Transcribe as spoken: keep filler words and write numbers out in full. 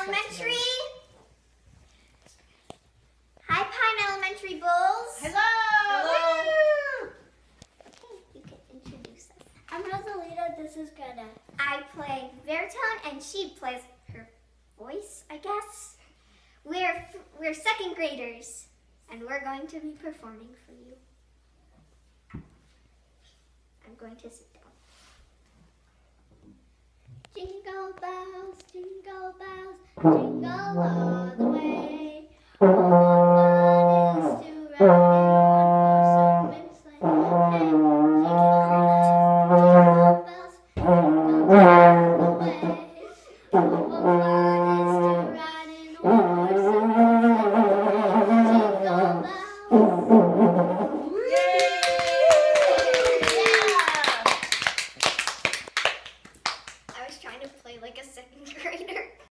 Elementary. Hi, Pine Elementary Bulls. Hello. Hello. Okay, you can introduce us. I'm Rosalita. This is Greta. I play baritone, and she plays her voice, I guess. We're we're second graders, and we're going to be performing for you. I'm going to sit down. Jingle bells, jingle bells, jingle all the way.